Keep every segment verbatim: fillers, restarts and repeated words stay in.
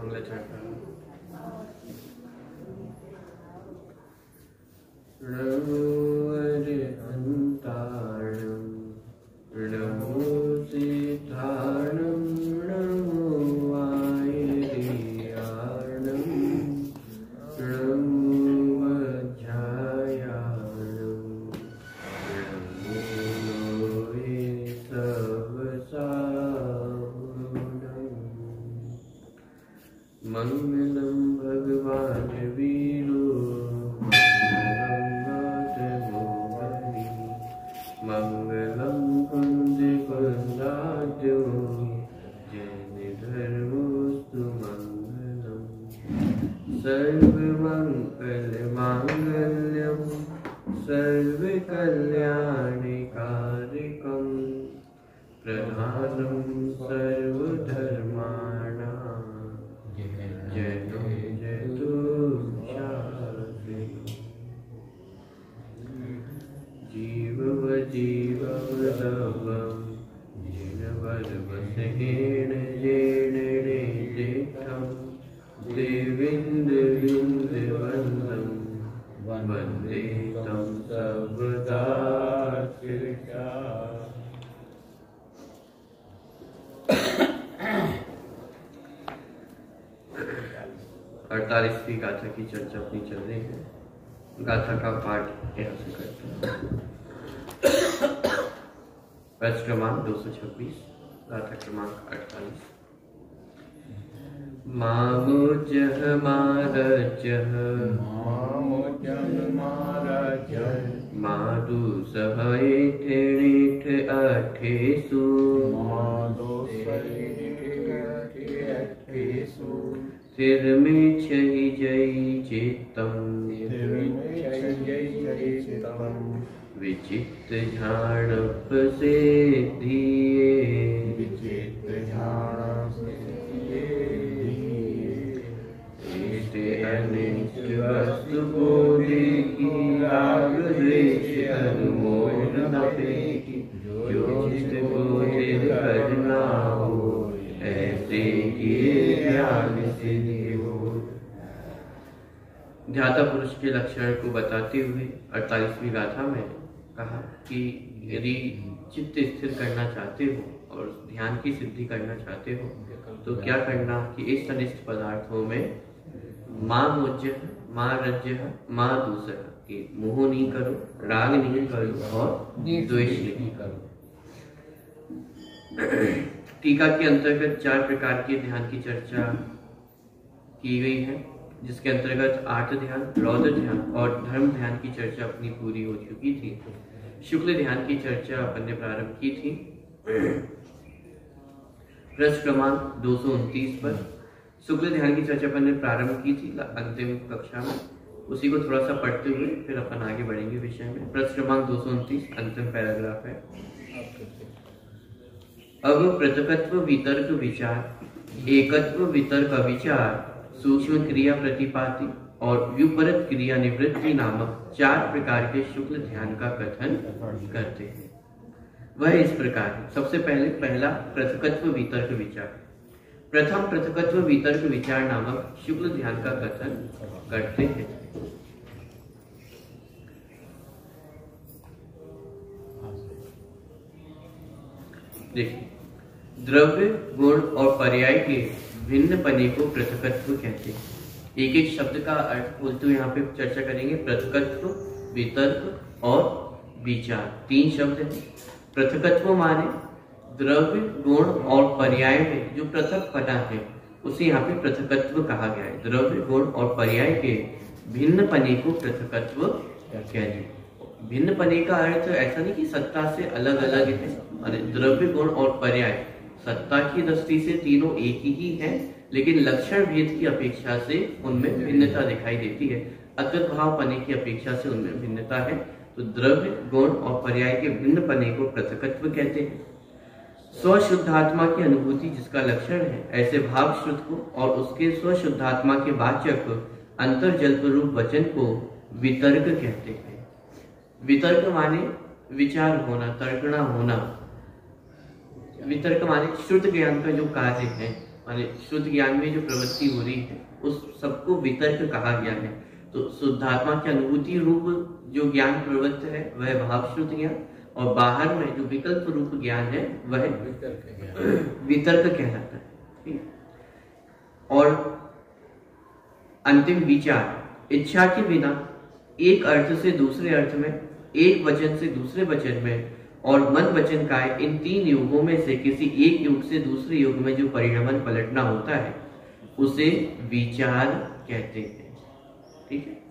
मंगलाचरण नमो सीतारणं नमो वायरियाणं नमो वज्रायाणं नमो वेतवसावनं मंगलं भगवान वीरो मंगलम कुंज कुंजाद्यो जैन धर्मोस्तु मंगलम सर्वमंगल मांगल्यम सर्वकल्याणिकारकम प्रधानम सर्वधर्माणां जयतो जयतो शास्त्री जीवव जीववदवं जीववदवसेन येन जेठं देवेन्द्रविन्दवन्दं वन्दे तं सर्वदा अड़तालीसवीं गाथा की चर्चा अपनी चल रही है। गाथा का पाठ यहाँ से करते हैं। पृष्ठ क्रमांक दो सौ छब्बीस, गाथा क्रमांक अड़तालीस। मामोजह मारजह मामोजह मारजह मादु सहाय ठेठ अठेसु मादु सहाय अठेसु सिर में छहि जय चित्तम विचित्र झाणप से दिए विचित्र झाणप से दिए अनिष्ट वस्तु को देखी राग द्वेष अनुमोह न फेंकी जो चित्त बोधिर करना हो ऐसे किए ध्यान से हो। ध्याता पुरुष के लक्षण को बताते हुए अड़तालीसवीं गाथा में कहा कि यदि चित्त स्थिर करना चाहते हो और ध्यान की सिद्धि करना चाहते हो तो क्या करना कि इस अनिष्ट पदार्थों में माँ मोज्य माँ रज्य माँ दूसरा कि मोह नहीं करो, राग नहीं करो और द्वेष नहीं करो। टीका के अंतर्गत चार प्रकार के ध्यान की चर्चा की गई है, जिसके अंतर्गत आर्त ध्यान, रौद्र ध्यान और धर्म ध्यान की चर्चा अपनी पूरी हो चुकी थी। शुक्ल ध्यान की चर्चा अपन ने प्रारंभ की थी पृष्ठ क्रमांक दो सौ उनतीस पर। शुक्ल ध्यान की चर्चा अपन ने प्रारंभ की थी अंतिम कक्षा में, उसी को थोड़ा सा पढ़ते हुए फिर अपन आगे बढ़ेंगे विषय में। पृष्ठ क्रमांक दो सौ उनतीस अंतिम पैराग्राफ है। अब पृथकत्व वितर्क विचार, एकत्व वितर्क विचार, सूक्ष्म क्रिया प्रतिपाति और व्युपरत क्रिया निवृत्ति नामक चार प्रकार के शुक्ल ध्यान का कथन करते हैं। वह इस प्रकार है। सबसे पहले पहला पृथकत्व वितर्क विचार। प्रथम पृथकत्व वितर्क विचार नामक शुक्ल ध्यान का कथन करते हैं। देखिए, द्रव्य, गुण और पर्याय के भिन्न पने को पृथकत्व कहते हैं। एक एक शब्द का अर्थ बोलते हुए यहाँ पे चर्चा करेंगे। पृथकत्व, वितर्क और विचार, तीन शब्द हैं। पृथकत्व माने द्रव्य, गुण और पर्याय में जो पृथक पना है उसे यहाँ पे पृथकत्व कहा गया है। द्रव्य, गुण और पर्याय के भिन्न पने को पृथकत्व कहते हैं। भिन्न पने का अर्थ ऐसा नहीं कि सत्ता से अलग अलग है। द्रव्य, गुण और पर्याय सत्ता की दृष्टि से तीनों एक ही है, लेकिन लक्षण भेद की अपेक्षा से उनमें भिन्नता दिखाई देती है। अतुल भाव पने की अपेक्षा से उनमें भिन्नता है। तो द्रव्य, गुण और पर्याय के भिन्न पने को पृथकत्व कहते हैं। स्वशुद्धात्मा की अनुभूति जिसका लक्षण है, ऐसे भाव श्रुत को और उसके स्वशुद्धात्मा के वाचक अंतर्जल्प रूप वचन को वितर्क कहते हैं। वितर्क माने विचार होना, तर्कना होना। वितर्क माने श्रुत ज्ञान का जो कार्य है माने शुद्ध ज्ञान में जो प्रवृत्ति हो रही है उस सबको वितर्क कहा गया है। तो शुद्धात्मा की अनुभूति रूप जो ज्ञान प्रवृत्त है वह भाव शुद्ध ज्ञान, और बाहर में जो विकल्प रूप ज्ञान है वह वितर्क कहलाता है। और अंतिम विचार, इच्छा के बिना एक अर्थ से दूसरे अर्थ में, एक वचन से दूसरे वचन में और मन वचन काय, इन तीन युगों में से किसी एक युग से दूसरे युग में जो परिणमन पलटना होता है उसे विचार कहते हैं। ठीक है,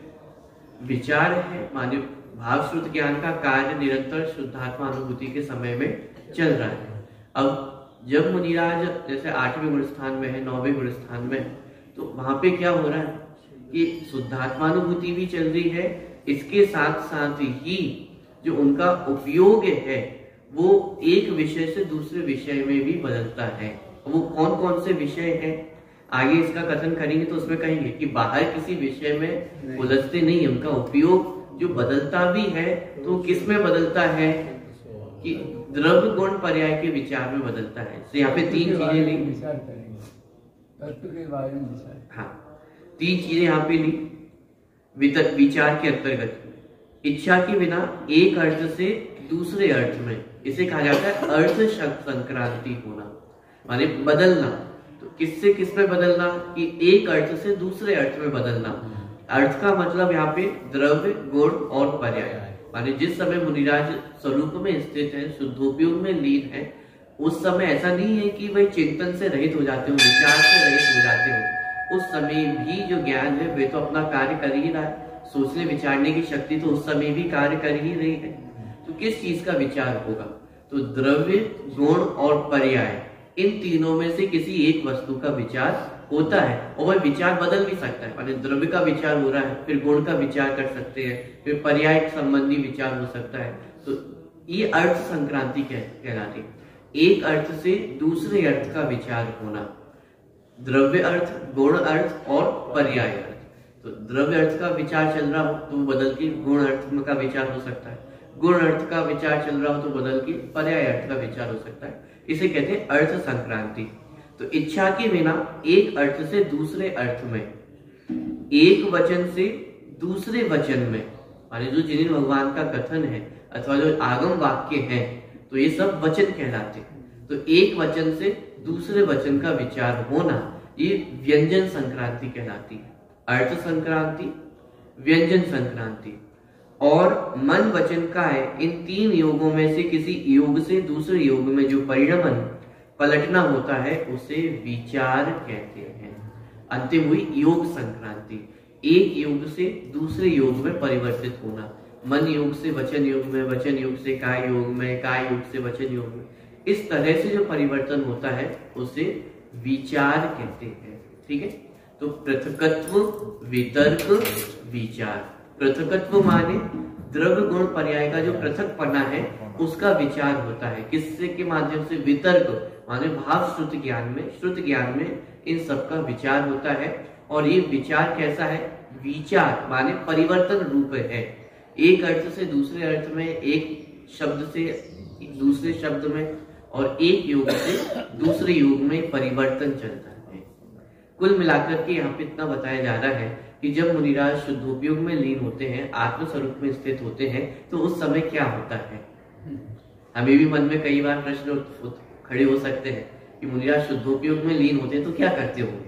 विचार है माने भाव शुद्ध ज्ञान का कार्य निरंतर शुद्धात्मा अनुभूति के समय में चल रहा है। अब जब मुनिराज जैसे आठवें गुण स्थान में है, नौवें गुण स्थान में है, तो वहां पे क्या हो रहा है कि शुद्धात्मानुभूति भी चल रही है, इसके साथ साथ ही जो उनका उपयोग है वो एक विषय से दूसरे विषय में भी बदलता है। वो कौन कौन से विषय हैं आगे इसका कथन करेंगे तो उसमें कहेंगे कि बाहर किसी विषय में उलझते नहीं, उनका उपयोग जो बदलता भी है तो किस में बदलता है कि द्रव्य गुण पर्याय के विचार में बदलता है। तो यहाँ पे तीन चीजें ली, तत्व के बारे में विचार, हाँ तीन चीजें यहाँ पे ली वितर विचार के अंतर्गत। इच्छा के बिना एक अर्थ से दूसरे अर्थ में, इसे कहा जाता है अर्थ संक्रांति होना, माने बदलना। तो किससे किस में बदलना कि एक अर्थ से दूसरे अर्थ में बदलना। अर्थ का मतलब यहाँ पे द्रव्य गुण और पर्याय, माने जिस समय मुनिराज स्वरूप में स्थित है, शुद्धोपयोग में लीन है, उस समय ऐसा नहीं है कि वह चिंतन से रहित हो जाते हो, विचार से रहित हो जाते हो। उस समय भी जो ज्ञान है वे तो अपना कार्य कर ही रहा है, सोचने विचारने की शक्ति तो उस समय भी कार्य कर ही रही है। तो किस चीज का विचार होगा, तो द्रव्य गुण और पर्याय, इन तीनों में से किसी एक वस्तु का विचार होता है। और वह विचार बदल भी सकता है, माने द्रव्य का विचार हो रहा है, फिर गुण का विचार कर सकते हैं, फिर पर्याय संबंधी विचार हो सकता है। तो ये अर्थ संक्रांति कहलाती है, एक अर्थ से दूसरे अर्थ का विचार होना, द्रव्य अर्थ, गुण अर्थ और पर्याय अर्थ। तो द्रव्य अर्थ का विचार चल रहा हो तो बदल के गुण अर्थ का विचार हो सकता है, गुण अर्थ का विचार चल रहा हो तो बदल के पर्याय अर्थ का विचार हो सकता है। इसे कहते हैं अर्थ संक्रांति। तो इच्छा के बिना एक अर्थ से दूसरे अर्थ में, एक वचन से दूसरे वचन में, माने जो जिन भगवान का कथन है अथवा जो आगम वाक्य हैं तो ये सब वचन कहलाते हैं। तो एक वचन से दूसरे वचन का विचार होना ये व्यंजन संक्रांति कहलाती है। अर्थ संक्रांति, व्यंजन संक्रांति और मन वचन का है, इन तीन योगों में से किसी योग से दूसरे योग में जो परिणमन पलटना होता है उसे विचार कहते हैं। अंतिम हुई योग संक्रांति, एक योग से दूसरे योग में परिवर्तित होना, मन योग से वचन योग में, वचन योग से काय योग में, काय योग से वचन योग में, इस तरह से जो परिवर्तन होता है उसे विचार कहते हैं। ठीक है, तो पृथकत्व, वितर्क, विचार। पृथकत्व माने द्रव्य गुण पर्याय का जो पृथकपना है उसका विचार होता है, किससे के माध्यम से, वितर्क माने भाव श्रुत ज्ञान में, श्रुत ज्ञान में इन सब का विचार होता है। और ये विचार कैसा है, विचार माने परिवर्तन रूप है, एक अर्थ से दूसरे अर्थ में, एक शब्द से दूसरे शब्द में और एक योग से दूसरे योग में परिवर्तन चलता है। कुल मिलाकर के यहाँ पे इतना बताया जा रहा है कि जब मुनिराज शुद्धोपयोग में लीन होते हैं, आत्म स्वरूप में स्थित होते हैं, तो उस समय क्या होता है। हमें भी मन में कई बार प्रश्न खड़े हो सकते हैं कि मुनिराज शुद्धोपयोग में लीन होते हैं तो क्या करते होंगे,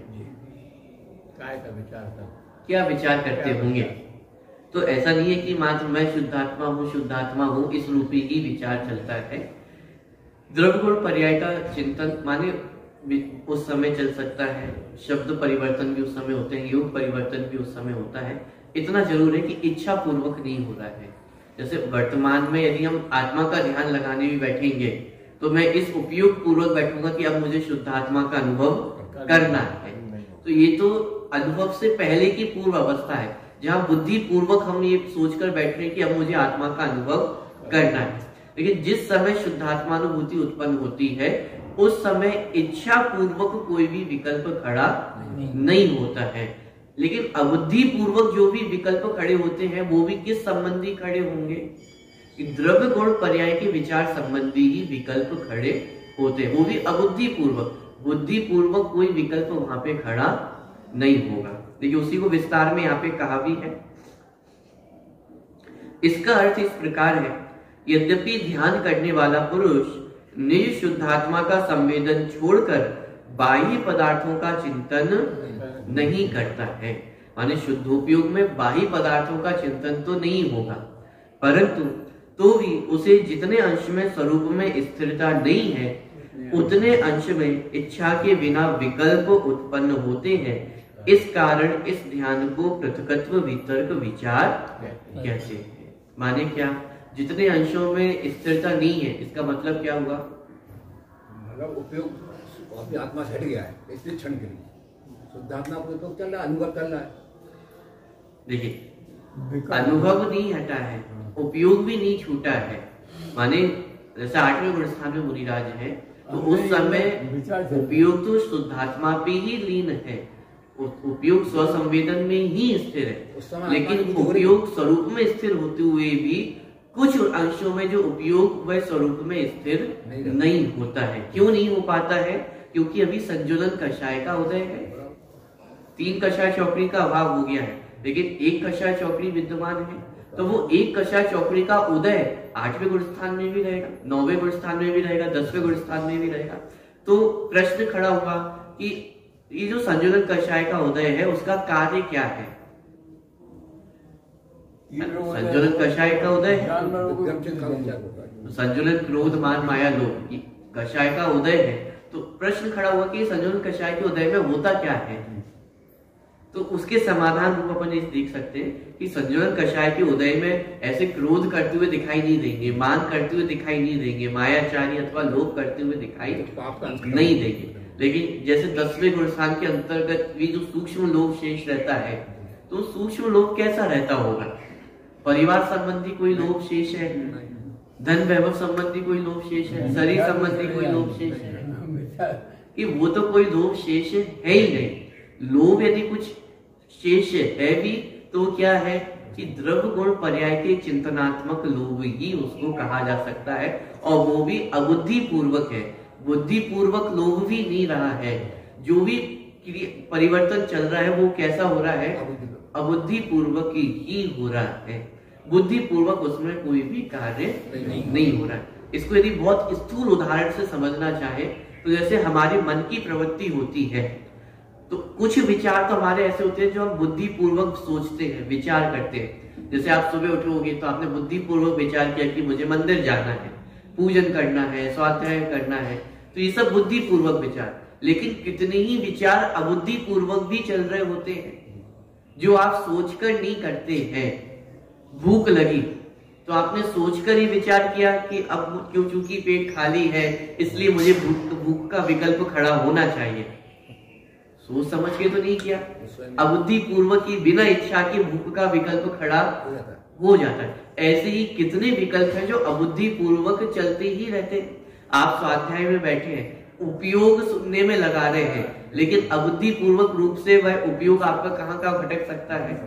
काय का विचार कर क्या विचार करते होंगे। तो ऐसा नहीं है कि मात्र मैं शुद्धात्मा हूँ, शुद्धात्मा हूँ, इस रूपी ही विचार चलता है। द्रव्य गुण पर्याय का चिंतन माने उस समय चल सकता है, शब्द परिवर्तन भी उस समय होते हैं, योग परिवर्तन भी उस समय होता है। इतना जरूर है कि इच्छा पूर्वक नहीं हो रहा है। जैसे वर्तमान में यदि हम आत्मा का ध्यान लगाने भी बैठेंगे तो मैं इस उपयोग पूर्वक बैठूंगा कि अब मुझे शुद्धात्मा का अनुभव करना है। तो ये तो अनुभव से पहले की पूर्व अवस्था है जहाँ बुद्धि पूर्वक हम ये सोचकर बैठ रहे हैं कि अब मुझे आत्मा का अनुभव करना है। लेकिन जिस समय शुद्धात्मानुभूति उत्पन्न होती है उस समय इच्छा पूर्वक कोई भी विकल्प खड़ा नहीं, नहीं होता है। लेकिन अबुद्धि पूर्वक जो भी विकल्प खड़े होते हैं वो भी किस संबंधी खड़े होंगे, कि द्रव्य गुण पर्याय के विचार संबंधी ही विकल्प खड़े होते हैं, वो भी अबुद्धि पूर्वक। बुद्धि पूर्वक कोई विकल्प वहां पे खड़ा नहीं होगा। देखिए उसी को विस्तार में यहाँ पे कहा भी है। इसका अर्थ इस प्रकार है, यद्यपि ध्यान करने वाला पुरुष निज शुद्धात्मा का संवेदन छोड़कर बाह्य पदार्थों का चिंतन नहीं करता है, माने शुद्धोपयोग में बाह्य पदार्थों का चिंतन तो नहीं होगा, परंतु तो भी उसे जितने अंश में स्वरूप में स्थिरता नहीं है उतने अंश में इच्छा के बिना विकल्प उत्पन्न होते हैं। इस कारण इस ध्यान को पृथकत्व वितर्क विचार कहते हैं। माने क्या, जितने अंशों में स्थिरता नहीं है, इसका मतलब क्या हुआ? मतलब उपयोग अपनी आत्मा से हट गया है इसलिए क्षण के लिए शुद्धात्मा को उपयोग चल रहा है, अनुभव चल रहा है। देखिए अनुभव नहीं हटा है, उपयोग भी नहीं छूटा है। माने जैसे आठवें गुण स्थान में मुनिराज है तो उस समय उपयोग तो शुद्धात्मा पे ही लीन है, उपयोग स्वसंवेदन में ही स्थिर है, लेकिन उपयोग स्वरूप में स्थिर होते हुए भी कुछ अंशों में जो उपयोग वह स्वरूप में स्थिर नहीं, नहीं होता है। क्यों नहीं हो पाता है? क्योंकि अभी संयोजन कषाय का उदय है, तीन कषाय चौकड़ी का अभाव हो गया है, लेकिन एक कषाय चौकड़ी विद्यमान है। तो वो एक कषाय चौकड़ी का उदय आठवें गुण स्थान में भी रहेगा, नौवें गुण स्थान में भी रहेगा, दसवें गुण स्थान में भी रहेगा। तो प्रश्न खड़ा हुआ कि ये जो संयोजन कषाय का उदय है उसका कार्य क्या है? संयोजन कषाय का उदय है, संयोजन क्रोध मान माया लोभ कषाय का उदय है। तो प्रश्न खड़ा हुआ कि संयोजन कषाय के उदय में होता क्या है? तो उसके समाधान रूप अपन देख सकते हैं कि संयोजन कषाय के उदय में ऐसे क्रोध करते हुए दिखाई नहीं देंगे, मान करते हुए दिखाई नहीं देंगे, मायाचारी अथवा लोभ करते हुए दिखाई नहीं देंगे। लेकिन जैसे दसवें गुण स्थान के अंतर्गत भी जो सूक्ष्म लोभ शेष रहता है, तो सूक्ष्म लोभ कैसा रहता होगा? परिवार संबंधी कोई लोभ शेष है, धन वैभव संबंधी कोई लोभ शेष है, शरीर संबंधी कोई लोभ शेष है, कि वो तो कोई लोभ शेष है ही नहीं। लोभ यदि कुछ शेष है भी तो क्या है कि द्रव्य गुण पर्याय के चिंतनात्मक लोभ ही उसको कहा जा सकता है, और वो भी अबुद्धि पूर्वक है, बुद्धि पूर्वक लोभ भी नहीं रहा है। जो भी परिवर्तन चल रहा है वो कैसा हो रहा है? अबुद्धि पूर्वक ही हो रहा है, बुद्धि पूर्वक उसमें कोई भी कार्य नहीं, नहीं हो रहा है। इसको यदि बहुत स्थूल उदाहरण से समझना चाहे तो जैसे हमारी मन की प्रवृत्ति होती है, तो कुछ विचार तो हमारे ऐसे होते हैं जो हम बुद्धि पूर्वक सोचते हैं, विचार करते हैं। जैसे आप सुबह उठोगे तो आपने बुद्धि पूर्वक विचार किया कि मुझे मंदिर जाना है, पूजन करना है, स्वाध्याय करना है, तो ये सब बुद्धि पूर्वक विचार। लेकिन कितने ही विचार अबुद्धि पूर्वक भी चल रहे होते हैं जो आप सोचकर नहीं करते हैं। भूख लगी तो आपने सोचकर ही विचार किया कि अब क्यों, चूंकि पेट खाली है इसलिए मुझे भूख भूख का विकल्प खड़ा होना चाहिए, सोच समझ के तो नहीं किया। अबुद्धि पूर्वक ही बिना इच्छा के भूख का विकल्प खड़ा हो जाता है। ऐसे ही कितने विकल्प हैं जो अबुद्धि पूर्वक चलते ही रहते हैं। आप स्वाध्याय में बैठे हैं, उपयोग सुनने में लगा रहे हैं, लेकिन अबुद्धि पूर्वक रूप से वह उपयोग आपका कहाँ का भटक सकता है?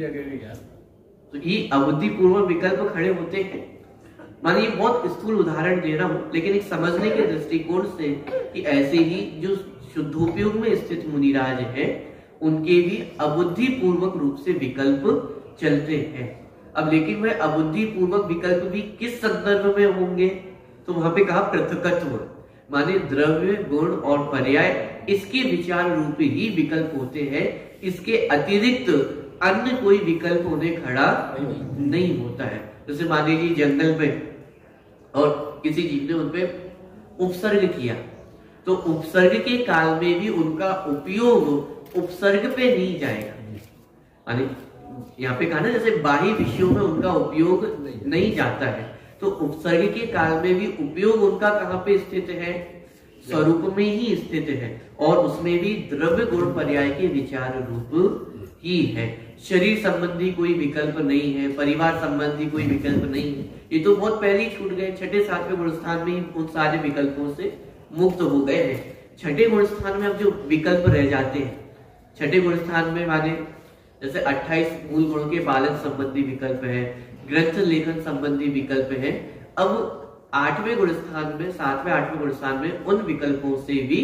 तो ये अबुद्धि पूर्वक विकल्प खड़े होते हैं। माने ये बहुत स्थूल उदाहरण दे रहा हूं, लेकिन एक समझने के दृष्टिकोण से कि ऐसे ही जो शुद्धोपयोग में स्थित मुनिराज है उनके भी अबुद्धि पूर्वक रूप से विकल्प चलते हैं। अब लेकिन वह अबुद्धि पूर्वक विकल्प भी किस संदर्भ में होंगे? तो वहां पे कहा पृथकत्व, माने द्रव्य गुण और पर्याय इसके विचार रूप ही विकल्प होते हैं, इसके अतिरिक्त अन्य कोई विकल्प उन्हें खड़ा नहीं होता है। जैसे मान लीजिए जंगल में और किसी जीव ने उनपे उपसर्ग किया, तो उपसर्ग के काल में भी उनका उपयोग उपसर्ग पे नहीं जाएगा। माने यहाँ पे कहा ना जैसे बाह्य विषयों में उनका उपयोग नहीं जाता है, तो उपसर्ग के काल में भी उपयोग उनका कहाँ पे स्थित है? स्वरूप में ही स्थित है, और उसमें भी द्रव्य गुण पर्याय के विचार रूप ही है। शरीर संबंधी कोई विकल्प नहीं है, परिवार संबंधी कोई विकल्प नहीं है, ये तो बहुत पहले ही छूट गए। छठे सातवें गुण स्थान में ही उन सारे विकल्पों से मुक्त हो गए हैं। छठे गुण स्थान में अब जो विकल्प रह जाते हैं, छठे गुण स्थान में माने जैसे अट्ठाईस मूल गुणों के पालन संबंधी विकल्प है, ग्रंथ लेखन संबंधी विकल्प है। अब आठवें गुण स्थान में, सातवें आठवें गुण स्थान में उन विकल्पों से भी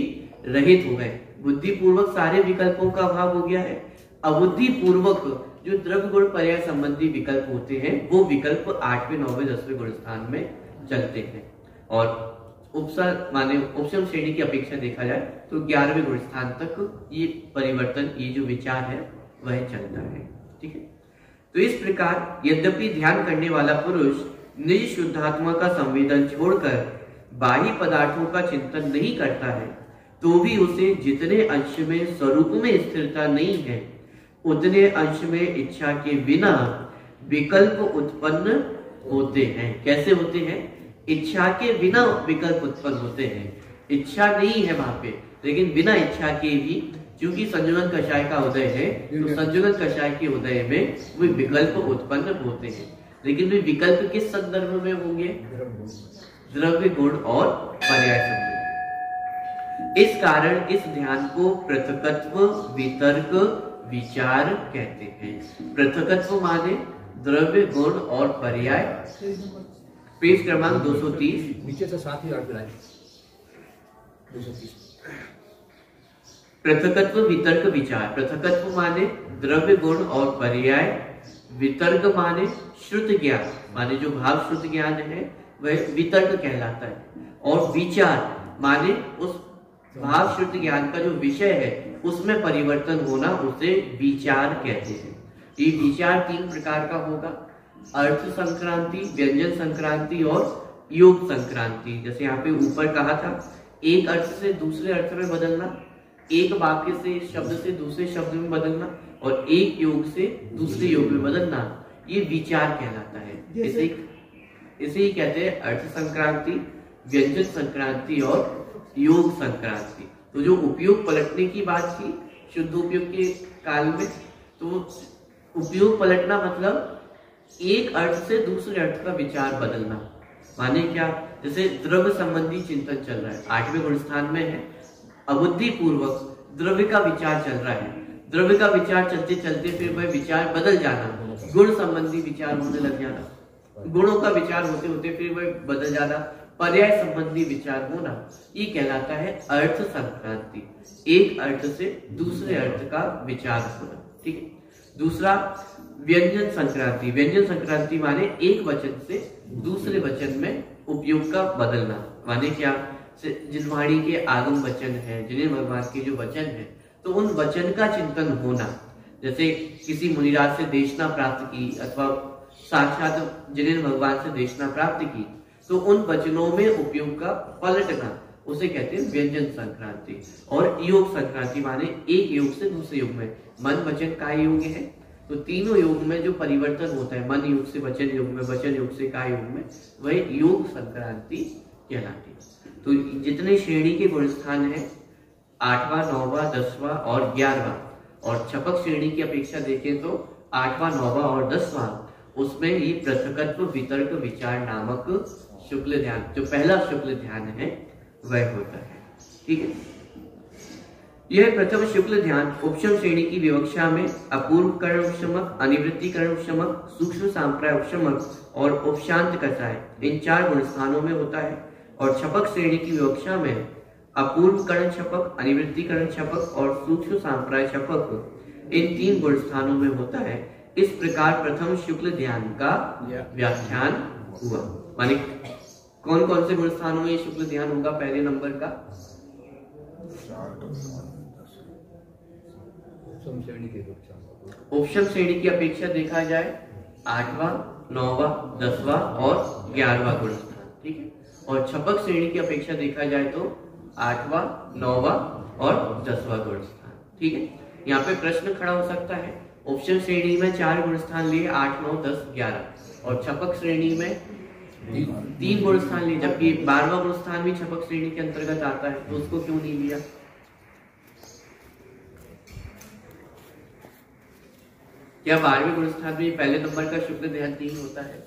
रहित हो गए। बुद्धि पूर्वक सारे विकल्पों का अभाव हो गया है। अबुद्धि पूर्वक जो द्रव्य गुण पर्याय संबंधी विकल्प होते हैं वो विकल्प आठवें नौवें दसवें गुण स्थान में चलते हैं। और उपसर माने उपशम श्रेणी की अपेक्षा देखा जाए तो ग्यारहवें गुण स्थान तक ये परिवर्तन, ये जो विचार है वह चलता है। ठीक है, तो इस प्रकार यद्यपि ध्यान करने वाला पुरुष निज शुद्धात्मा का संवेदन छोड़कर बाह्य पदार्थों का चिंतन नहीं करता है तो भी उसे जितने अंश में स्वरूप में स्थिरता नहीं है उतने अंश में इच्छा के बिना विकल्प उत्पन्न होते हैं। कैसे होते हैं? इच्छा के बिना विकल्प उत्पन्न होते हैं। इच्छा नहीं है वहां पे, लेकिन बिना इच्छा के भी क्योंकि संजुगन कषाय का उदय है तो संजुगन कषाय के उदय में वे विकल्प उत्पन्न होते हैं। लेकिन वे विकल्प किस संदर्भ में होंगे? द्रव्य गुण और पर्याय संबंध। इस कारण इस ध्यान को पृथकत्व वितर्क विचार कहते हैं। पृथकत्व माने द्रव्य गुण और पर्याय। पेज क्रमांक दो सौ तीस, नीचे से साथ ही आगे लाए दो सौ तीस। पृथकत्व वितर्क विचार। पृथकत्व माने द्रव्य गुण और पर्याय, वितर्क माने श्रुत ज्ञान, माने जो भाव श्रुत ज्ञान है वह वितर्क कहलाता है, और विचार माने उस भाव श्रुत ज्ञान का जो विषय है उसमें परिवर्तन होना, उसे विचार कहते हैं। ये विचार तीन प्रकार का होगा, अर्थ संक्रांति, व्यंजन संक्रांति और योग संक्रांति। जैसे यहाँ पे ऊपर कहा था, एक अर्थ से दूसरे अर्थ में बदलना, एक वाक्य से शब्द से दूसरे शब्द में बदलना और एक योग से दूसरे योग में बदलना, ये विचार कहलाता है। इसे इसे ही कहते हैं अर्थ संक्रांति, व्यंजन संक्रांति और योग संक्रांति। तो जो उपयोग पलटने की बात की शुद्ध उपयोग के काल में, तो उपयोग पलटना मतलब एक अर्थ से दूसरे अर्थ का विचार बदलना। माने क्या? जैसे द्रव्य संबंधी चिंतन चल रहा है, आठवें गुण स्थान में है, अबुद्धि पूर्वक द्रव्य का विचार चल रहा है। द्रव्य का विचार चलते चलते फिर वह विचार बदल जाना, गुण संबंधी विचार होने लग जाना, गुणों का विचार होते होते फिर वह बदल जाना, पर्याय संबंधी विचार होना, ये कहलाता है अर्थ संक्रांति। एक अर्थ से दूसरे अर्थ का विचार होना। ठीक है। दूसरा व्यंजन संक्रांति। व्यंजन संक्रांति माने एक वचन से दूसरे वचन में उपयोग का बदलना। माने क्या? जिनवाणी के आगम वचन है, जिन्हें भगवान के जो वचन है, तो उन वचन का चिंतन होना। जैसे किसी मुनिराज से देशना प्राप्त की अथवा साक्षात जिन्हें भगवान से देशना प्राप्त की, तो उन वचनों में उपयोग का पलटना, उसे कहते हैं व्यंजन संक्रांति। और योग संक्रांति माने एक योग से दूसरे योग में, मन वचन काय योग है, तो तीनों योग में जो परिवर्तन होता है, मन योग से वचन योग में, वचन योग से काय योग में, वह योग संक्रांति कहलाती है। तो जितने श्रेणी के गुण स्थान है, आठवां, नौवां, दसवां और ग्यारहवां, और छपक श्रेणी की अपेक्षा देखें तो आठवां, नौवां और दसवां, उसमें ये पृथकत्व वितर्क विचार नामक शुक्ल ध्यान, जो पहला शुक्ल ध्यान है, वह होता है। ठीक है। यह प्रथम शुक्ल ध्यान उपशम श्रेणी की विवक्षा में अपूर्व करण उपशमक, अनिवृत्ति करण उपशमक, सूक्ष्म सांप्राय उपशमक और उपशांत कषाय, इन चार गुण स्थानों में होता है। और छपक श्रेणी की विवक्षा में अपूर्व करण छपक, अनिवृत्ति करण छपक और सूक्ष्म सांप्राय छपक, इन तीन गुण स्थानों में होता है। इस प्रकार प्रथम शुक्ल ध्यान का व्याख्यान हुआ। माने कौन कौन से गुण स्थानों में ये शुक्ल ध्यान होगा? पहले नंबर का उपशम श्रेणी की अपेक्षा देखा जाए आठवां, नौवां, दसवां और ग्यारहवां गुण स्थान। ठीक है। और छपक श्रेणी की अपेक्षा देखा जाए तो आठवां, नौवां और दसवां गुण स्थान। ठीक है। यहाँ पे प्रश्न खड़ा हो सकता है, उपशम श्रेणी में चार गुण स्थान लिए, आठ, नौ, दस, ग्यारह, और छपक श्रेणी में तीन गुण स्थान लिए, जबकि बारहवां गुण स्थान भी छपक श्रेणी के अंतर्गत आता है, तो उसको क्यों नहीं लिया? क्या बारहवें गुण स्थान में पहले नंबर का शुक्ल ध्यान नहीं होता है?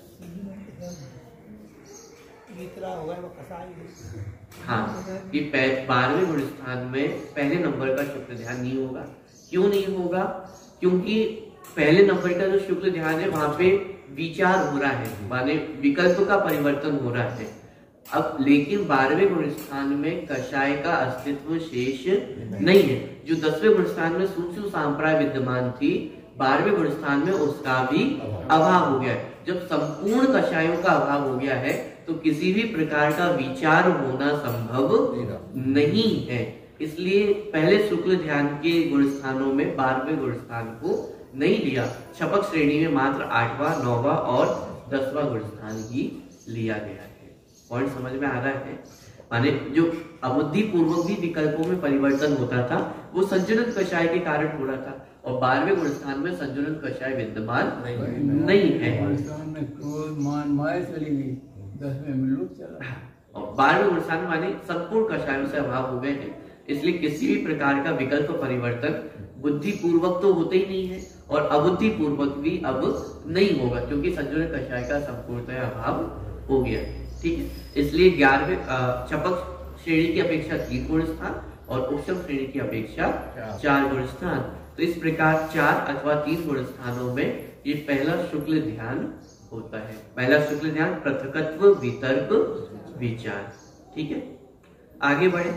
हाँ, कि बारहवें गुण स्थान में पहले नंबर का शुक्ल ध्यान नहीं होगा। क्यों नहीं होगा? क्योंकि पहले नंबर का जो शुक्ल ध्यान है वहां पे विचार हो रहा है, माने विकल्प का परिवर्तन हो रहा है। अब लेकिन बारहवें गुण स्थान में कषाय का अस्तित्व शेष नहीं है। जो दसवें गुण स्थान में सूक्ष्म सांप्राय विद्यमान थी, बारहवें गुण स्थान में उसका भी अभाव हो गया है। जब संपूर्ण कषायों का अभाव हो गया है तो किसी भी प्रकार का विचार होना संभव नहीं है। इसलिए पहले शुक्ल ध्यान के गुण स्थानों में बारहवें गुण स्थान को नहीं लिया। छपक श्रेणी में मात्र आठवां, नौवां और दसवां गुण स्थान ही लिया गया है। पॉइंट समझ में आ रहा है? माने जो अबुद्धि पूर्वक भी विकल्पों में परिवर्तन होता था वो संजुलन कषाय के कारण हो रहा था, और बारहवें गुण स्थान में संजुलन कषाय विद्यमान नहीं, नहीं है। में क्रोध मान माया चली गई, दसवें में लुट चला, और बारहवें गुण स्थान माने संपूर्ण कषायों से अभाव हो गए हैं। इसलिए किसी भी प्रकार का विकल्प परिवर्तन बुद्धि पूर्वक तो होते ही नहीं है और अबुद्धि पूर्वक भी अब नहीं होगा, क्योंकि संजुलन कषाय का संपूर्णतः अभाव हो गया है। ठीक है, इसलिए ग्यारहवें छपक श्रेणी की अपेक्षा तीन गुण स्थान और उपशम श्रेणी की अपेक्षा चार गुण स्थान। तो इस प्रकार चार अथवा तीन गुण स्थानों में ये पहला शुक्ल ध्यान होता है। पहला शुक्ल ध्यान पृथकत्व, वितर्क, विचार। ठीक है, आगे बढ़े।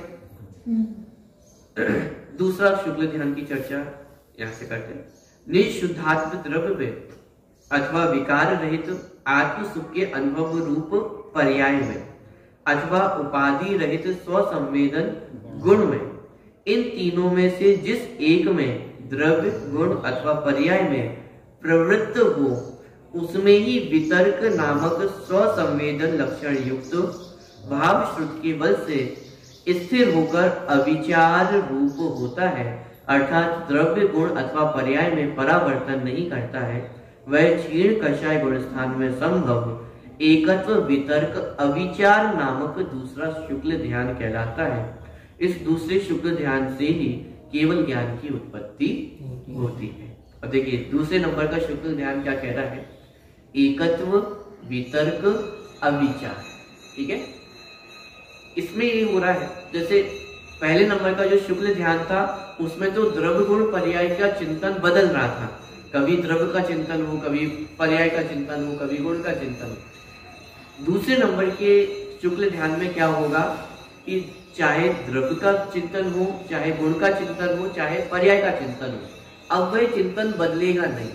दूसरा शुक्ल ध्यान की चर्चा यहां से करते हैं। निशुद्धात्म द्रव्य अथवा विकार रहित आत्म सुख के अनुभव रूप पर्याय में अथवा उपाधि रहित स्व संवेदन गुण में, इन तीनों में से जिस एक में द्रव्य, गुण अथवा पर्याय में प्रवृत्त हो उसमें ही वितर्क नामक स्व संवेदन लक्षण युक्त भाव श्रुति के बल से स्थिर होकर अविचार रूप होता है, अर्थात द्रव्य, गुण अथवा पर्याय में परावर्तन नहीं करता है। वह क्षीण कषाय गुण स्थान में संभव एकत्व वितर्क अविचार नामक दूसरा शुक्ल ध्यान कहलाता है। इस दूसरे शुक्ल ध्यान से ही केवल ज्ञान की उत्पत्ति होती है। और देखिए दूसरे नंबर का शुक्ल ध्यान क्या कह रहा है? एकत्व, वितर्क, अविचार। ठीक है, इसमें ये हो रहा है जैसे पहले नंबर का जो शुक्ल ध्यान था उसमें तो द्रव्य, गुण, पर्याय का चिंतन बदल रहा था। कभी द्रव्य का चिंतन हो, कभी पर्याय का चिंतन हो, कभी गुण का चिंतन हो। दूसरे नंबर के शुक्ल ध्यान में क्या होगा कि चाहे द्रव्य का चिंतन हो, चाहे गुण का चिंतन हो, चाहे पर्याय का चिंतन हो, अब वह चिंतन बदलेगा नहीं।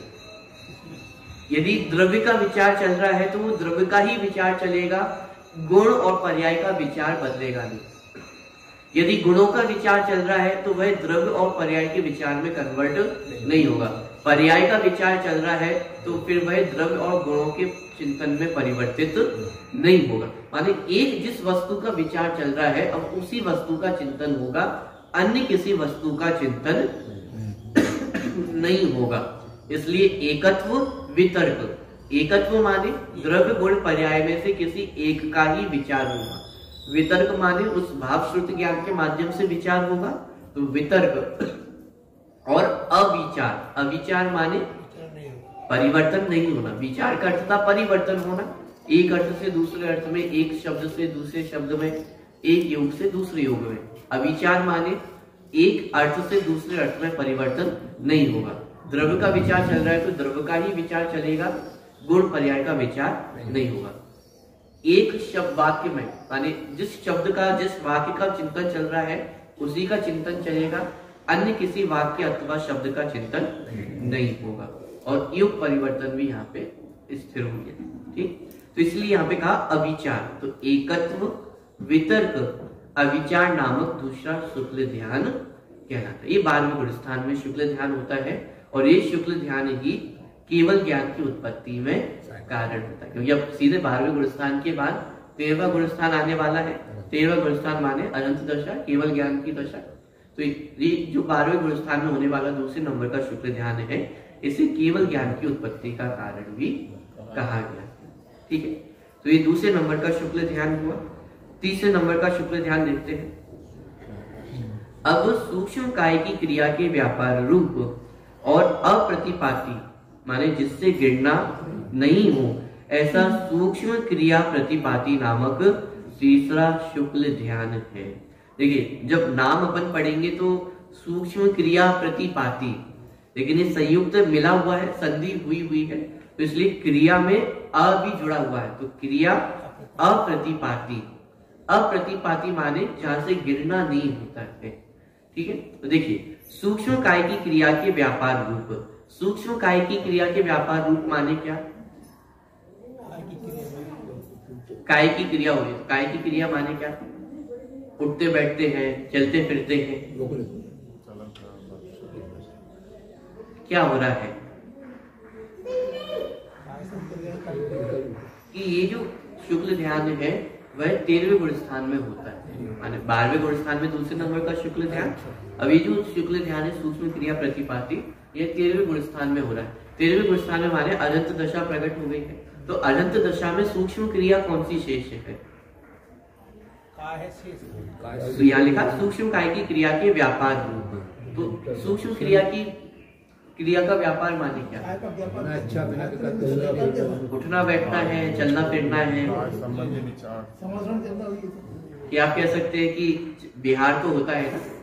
यदि द्रव्य का विचार चल रहा है तो वो द्रव्य का ही विचार चलेगा, गुण और पर्याय का विचार बदलेगा नहीं। यदि गुणों का विचार चल रहा है तो वह द्रव्य और पर्याय के विचार में कन्वर्ट नहीं होगा। पर्याय का विचार चल रहा है तो फिर वह द्रव्य और गुणों के चिंतन में परिवर्तित नहीं होगा। माने एक जिस वस्तु का विचार चल रहा है अब उसी वस्तु का चिंतन होगा, अन्य किसी वस्तु का चिंतन नहीं होगा। इसलिए एकत्व, वितर्क। एकत्व माने द्रव्य, गुण, पर्याय में से किसी एक का ही विचार होगा। वितर्क माने उस भाव श्रुति ज्ञान के माध्यम से विचार होगा। तो वितर्क और अविचार। अविचार माने परिवर्तन नहीं होना। विचार का अर्थ था परिवर्तन होना, एक अर्थ से दूसरे अर्थ में, एक शब्द से दूसरे शब्द में, एक योग से दूसरे योग में। अविचार माने एक अर्थ से दूसरे अर्थ में परिवर्तन नहीं होगा। द्रव्य का विचार चल रहा है तो द्रव्य का ही विचार चलेगा, गुण पर्याय का विचार नहीं होगा। एक शब्द वाक्य में माने जिस शब्द का, जिस वाक्य का चिंतन चल रहा है उसी का चिंतन चलेगा, अन्य किसी वाक्य अथवा शब्द का चिंतन नहीं होगा। और युग परिवर्तन भी यहाँ पे स्थिर हो गया। ठीक, तो इसलिए यहाँ पे कहा अविचार। तो एकत्व, वितर्क, अविचार नामक दूसरा शुक्ल ध्यान कहलाता है। ये बारहवें गुण स्थान में शुक्ल ध्यान होता है और ये शुक्ल ध्यान ही केवल ज्ञान की उत्पत्ति में कारण होता है। क्योंकि अब सीधे बारहवें गुण स्थान के बाद तेरहवां गुण स्थान आने वाला है। तेरहवां गुण स्थान माने अनंत दशा, केवल ज्ञान की दशा। तो ये जो बारहवें गुण स्थान में होने वाला दूसरे नंबर का शुक्ल ध्यान है, इसे केवल ज्ञान की उत्पत्ति का कारण भी कहा गया। ठीक है, तो ये दूसरे नंबर का शुक्ल ध्यान हुआ। तीसरे नंबर का शुक्ल ध्यान देखते हैं। अब सूक्ष्म काय की क्रिया के व्यापार रूप और अप्रतिपाती माने जिससे गिरना नहीं हो ऐसा सूक्ष्म क्रिया प्रतिपाती नामक तीसरा शुक्ल ध्यान है। देखिए जब नाम अपन पढ़ेंगे तो सूक्ष्म क्रिया प्रतिपाती, लेकिन ये संयुक्त मिला हुआ है, संधि हुई हुई है, तो इसलिए क्रिया में अ भी जुड़ा हुआ है। तो क्रिया अप्रतिपाती अप्रतिपाती माने जहां से गिरना नहीं होता है। ठीक है, तो देखिए सूक्ष्म काय की क्रिया के व्यापार रूप। सूक्ष्म काय की क्रिया के व्यापार रूप माने क्या? काय की क्रिया हो रही है, काय की क्रिया माने क्या? उठते बैठते हैं, चलते फिरते हैं, क्या हो रहा है कि ये जो शुक्ल ध्यान है वह तेरहवें गुण स्थान में होता है, माने बारहवें गुण स्थान में दूसरे नंबर का शुक्ल ध्यान। अब ये जो शुक्ल ध्यान है सूक्ष्म क्रिया प्रतिपाती, ये तेरहवें गुण स्थान में हो रहा है। तेरहवें गुण स्थान में माने अनंत दशा प्रकट हो गई है, तो अनंत दशा में सूक्ष्म क्रिया कौन सी शेष है? तो यहाँ लिखा सूक्ष्म काय की क्रिया के व्यापार रूप। तो सूक्ष्म क्रिया की क्रिया का व्यापार माने क्या? अच्छा, उठना बैठना है, चलना फिरना है। कि आप कह सकते हैं कि बिहार तो होता है ना,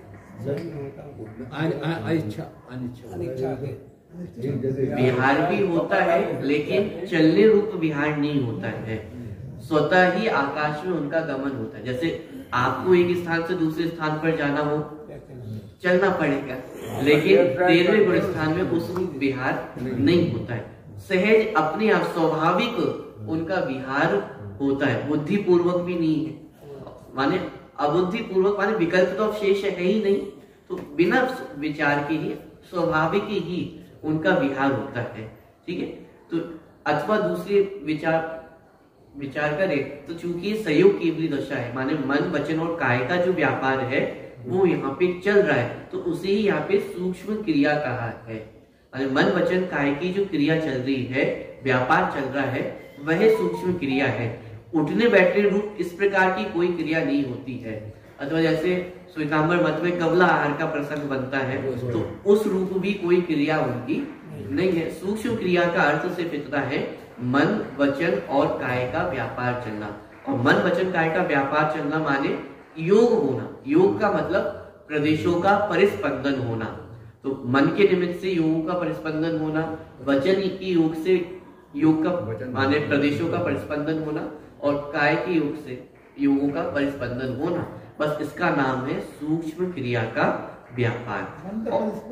बिहार भी होता है, लेकिन चलने रूप बिहार नहीं होता है, स्वतः ही आकाश में उनका गमन होता है। जैसे आपको एक स्थान से दूसरे स्थान पर जाना हो, चलना पड़ेगा, लेकिन तेरहवें गुण स्थान में उस रूप विहार नहीं होता है, सहज अपने आप स्वाभाविक उनका विहार होता है, बुद्धि पूर्वक भी नहीं है। माने अबुद्धि पूर्वक माने विकल्प तो शेष है ही नहीं, तो बिना विचार के ही स्वाभाविक ही उनका विहार होता है। ठीक है, तो अथवा दूसरे विचार विचार करें तो चूंकि संयोग केवली दशा है, माने मन वचन और काय का जो व्यापार है वो यहाँ पे चल रहा है, तो उसे ही यहाँ पे सूक्ष्म क्रिया कहा है। माने मन वचन काय की जो क्रिया चल रही है, व्यापार चल रहा है, वह सूक्ष्म क्रिया है। उठने बैठने रूप इस प्रकार की कोई क्रिया नहीं होती है। अथवा जैसे श्वेतांबर मत में कबला आहार का प्रसंग बनता है, तो उस रूप भी कोई क्रिया उनकी नहीं है। सूक्ष्म क्रिया का अर्थ सिर्फ इतना है, मन वचन और काय का व्यापार चलना। और मन वचन काय का व्यापार चलना माने योग होना। योग का मतलब प्रदेशों का परिस्पंदन होना। तो मन के निमित्त से योगों का परिस्पंदन होना, वचन की योग से योग का माने प्रदेशों का परिस्पंदन होना, और काय के योग से योगों का परिस्पंदन होना। बस इसका नाम है सूक्ष्म क्रिया का व्यापार।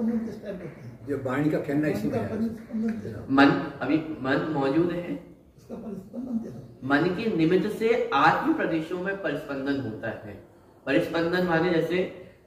जो वाणी का कहना इसी में मन, अभी मन मौजूद है, मन के निमित्त से आत्म प्रदेशों में परिस्पंदन होता है। परिस्पंदन माने जैसे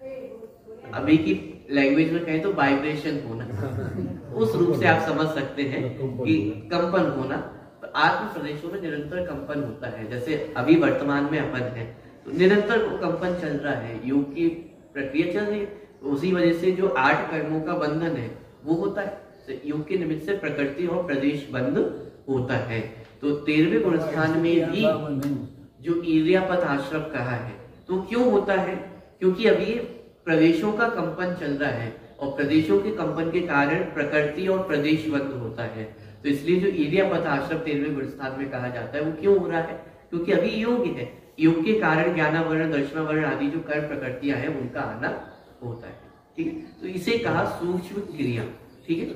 अभी की लैंग्वेज में कहें तो वाइब्रेशन होना, उस रूप से आप समझ सकते हैं कि कंपन होना। तो आत्म प्रदेशों में निरंतर कंपन होता है। जैसे अभी वर्तमान में अपन है तो निरंतर वो कंपन चल रहा है, योग की प्रक्रिया चल रही है, तो उसी वजह से जो आठ कर्मों का बंधन है वो होता है। योग के निमित्त से प्रकृति और प्रदेश बंद होता है। तो तेरहवें गुण स्थान में भी जो ईर्यापथ आश्रम कहा है, तो क्यों होता है? क्योंकि अभी प्रदेशों का कंपन चल रहा है, और प्रदेशों के कंपन के कारण प्रकृति और प्रदेश बंद होता है। तो इसलिए जो ईर्यापथ आश्रम तेरहवें गुण स्थान में कहा जाता है वो क्यों हो रहा है? क्योंकि अभी योग है, योग के कारण ज्ञानावरण दर्शनावरण आदि जो कर्म प्रकृतियां हैं उनका आना होता है। ठीक है, तो इसे कहा सूक्ष्म क्रिया। ठीक है,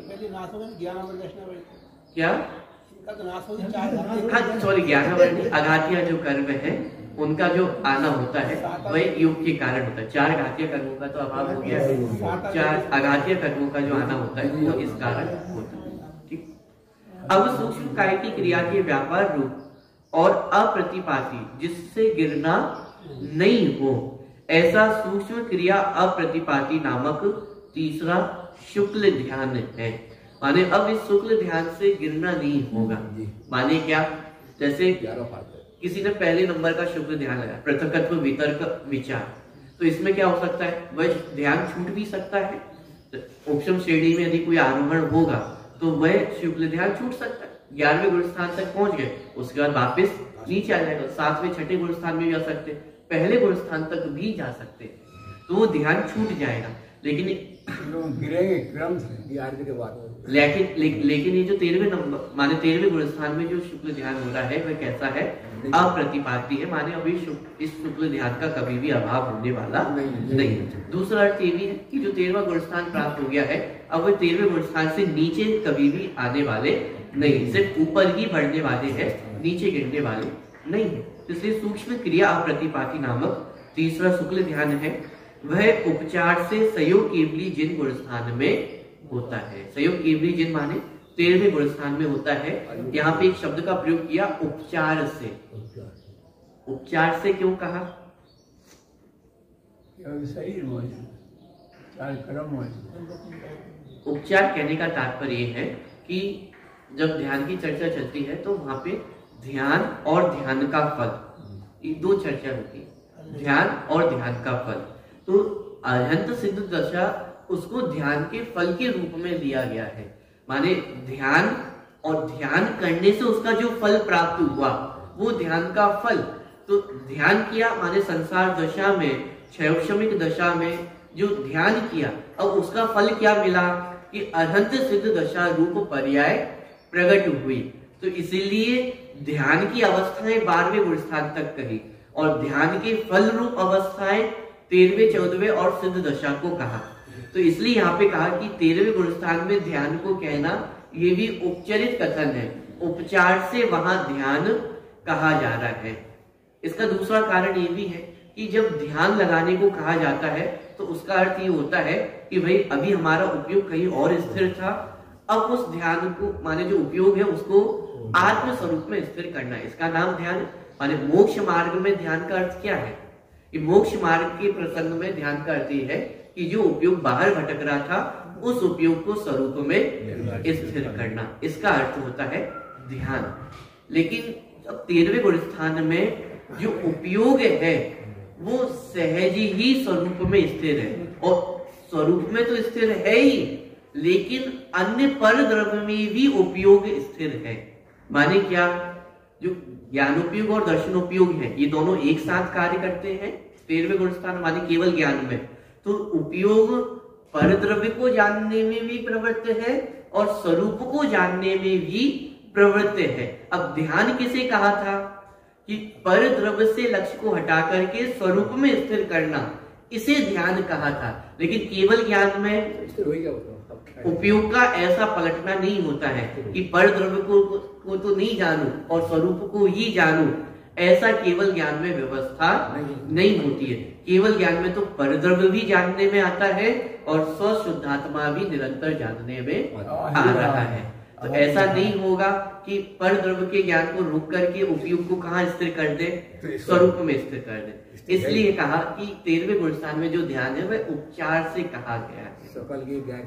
क्या हाँ सॉरी ज्ञानावरण अघातिया जो कर्म है उनका जो आना होता है वह योग के कारण होता है। चार घातीय कर्मों का तो अभाव हो गया है, चार अघातीय कर्मों का जो आना होता है वो इस कारण होता है। ठीक, अब सूक्ष्म काय की क्रिया के व्यापार रूप और अप्रतिपाती जिससे गिरना नहीं हो, ऐसा सूक्ष्म क्रिया अप्रतिपाती नामक तीसरा शुक्ल ध्यान है। माने अब इस शुक्ल ध्यान से गिरना नहीं होगा। माने क्या? जैसे किसी ने पहले नंबर का शुक्ल ध्यान लगाया, पृथकत्व वितर्क विचार, तो इसमें क्या हो सकता है? वह ध्यान छूट भी सकता है। उपशम श्रेणी में यदि कोई आरोहण होगा तो वह शुक्ल ध्यान छूट सकता है। ग्यारहवें गुण स्थान तक पहुंच गए, उसके बाद वापस नीचे आ जाएगा। सातवें छठे गुण स्थान में जा सकते, पहले गुण स्थान तक भी जा सकते, तो वो ध्यान छूट जाएगा। लेकिन गिरेंगे क्रम से ग्यारहवीं के बाद लेकिन ले, लेकिन ये जो तेरहवें नंबर माने तेरहवें गुण स्थान में जो शुक्ल ध्यान हो रहा है वह कैसा है? अप्रतिपाती है। माने अभी इस शुक्ल ध्यान का कभी भी अभाव होने वाला नहीं, नहीं। दूसरा अर्थ ये भी है कि जो तेरहवां गुण स्थान प्राप्त हो गया है, अब वह तेरहवें गुण स्थान से नीचे कभी भी आने वाले नहीं, सिर्फ ऊपर ही बढ़ने वाले हैं, नीचे गिरने वाले नहीं है। इसलिए सूक्ष्म क्रिया अप्रतिपाती नामक तीसरा शुक्ल ध्यान है, वह उपचार से संयोग केवली जिन गुण स्थान में होता है। संयोग केवली जिन माने तेरहवें गुण स्थान में होता है। यहाँ पे एक शब्द का प्रयोग किया उपचार से। उपचार से क्यों कहा? सही उपचार कहने का तात्पर्य यह है कि जब ध्यान की चर्चा चलती है तो वहां पे ध्यान और ध्यान का फल, ये दो चर्चा होती है, ध्यान और ध्यान का फल। तो अरहंत सिद्ध दशा उसको ध्यान के फल के रूप में लिया गया है, माने ध्यान और ध्यान करने से उसका जो फल प्राप्त हुआ वो ध्यान का फल। तो ध्यान किया माने संसार दशा में, क्षयोक्षमिक दशा में जो ध्यान किया, अब उसका फल क्या मिला कि अरहंत सिद्ध दशा रूप पर्याय प्रकट हुई। तो इसीलिए ध्यान की अवस्थाएं बारहवें गुण स्थान तक कही और ध्यान के फल रूप अवस्थाएं तेरहवें चौदहवें और सिद्ध दशा को कहा। तो इसलिए यहाँ पे कहा कि तेरहवें गुण स्थान में ध्यान को कहना ये भी उपचरित कथन है, उपचार से वहां ध्यान कहा जा रहा है। इसका दूसरा कारण ये भी है कि जब ध्यान लगाने को कहा जाता है तो उसका अर्थ ये होता है कि भाई अभी हमारा उपयोग कहीं और स्थिर था, अब उस ध्यान को माने जो उपयोग है उसको आत्म स्वरूप में स्थिर करना, इसका नाम ध्यान। माने मोक्ष मार्ग में ध्यान का अर्थ क्या है कि मोक्ष मार्ग के प्रसंग में ध्यान का अर्थ ये है कि जो उपयोग बाहर भटक रहा था उस उपयोग को स्वरूप में स्थिर करना, इसका अर्थ होता है ध्यान। लेकिन अब तेरहवें गुण स्थान में जो उपयोग है वो सहज ही स्वरूप में स्थिर है, और स्वरूप में तो स्थिर है ही लेकिन अन्य पर द्रव्य में भी उपयोग स्थिर है। माने क्या, जो ज्ञानोपयोग और दर्शनोपयोग है ये दोनों एक साथ कार्य करते हैं तेरहवें गुण स्थान माने केवल ज्ञान में। तो उपयोग पर द्रव्य को जानने में भी प्रवृत्त है और स्वरूप को जानने में भी प्रवृत्त है। अब ध्यान किसे कहा था कि पर द्रव्य से लक्ष्य को हटा करके स्वरूप में स्थिर करना, इसे ध्यान कहा था। लेकिन केवल ज्ञान में उपयोग का ऐसा पलटना नहीं होता है कि पर द्रव्य को, को तो नहीं जानू और स्वरूप को ही जानू, ऐसा केवल ज्ञान में व्यवस्था नहीं, नहीं होती है। केवल ज्ञान में तो पर द्रव्य भी जानने में आता है और स्वशुद्धात्मा भी निरंतर जानने में आ रहा है। तो ऐसा नहीं होगा कि पर द्रव्य के ज्ञान को रोक करके उपयोग को कहाँ स्थिर कर दे, स्वरूप में स्थिर कर दे। इसलिए कहा कि तेरहवें गुण स्थान में जो ध्यान है वह उपचार से कहा गया है। सकल